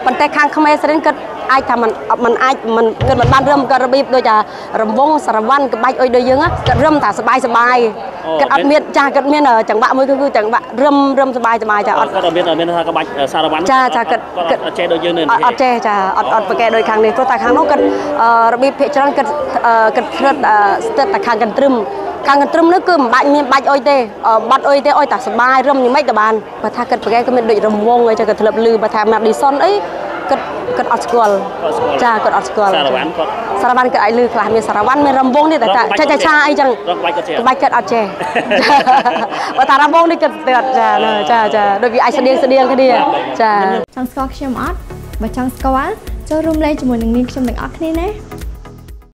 ប៉ុន្តែខាងខ្មែរស្រីគាត់អាចថាมันអាចมันគាត់មិនបានរឹមគាត់របៀបដូចថារង្វង់សារវ័នក្បាច់អុយដូចយើងគាត់រឹមថាសបាយគាត់អត់មានចាស់គាត់មានចង្វាក់មួយគឺចង្វាក់រឹមសបាយចាអត់គាត់មានថាក្បាច់សារវ័នចាគាត់អត់ចេះដូចយើងនេះអត់ចេះចាអត់ប្រកែដូចខាងនេះព្រោះតែខាងនោះគាត់របៀបភាគច្រើនគាត់ស្ទើរតែខាងកន្ទ្រឹមនោះគឺមិនបាច់មានបាច់អុយទេបាត់អុយទេអុយតែសបាយរឹមយ៉ាងម៉េចក៏បានបើថាគាត់ប្រកែគាត់មានដូចរង្វង់អីចឹងគាត់ធ្លាប់លឺបើថា Madison អីគាត់អត់ស្គាល់ចាគាត់អត់ស្គាល់សារវ័នគាត់អាចលឺខ្លះមានសារវ័នមានរង្វង់នេះតែឆាអីចឹងក្បាច់គាត់អត់ចេះបើថារង្វង់នេះគាត់ស្ទើរចាដូចវាអាចស្តៀងគ្នាចាចង់ស្គាល់ខ្ញុំអត់បើចង់ស្គាល់ចូលរួមលេងជាមួយនឹងនាងខ្ញុំទាំងអស់គ្នាណា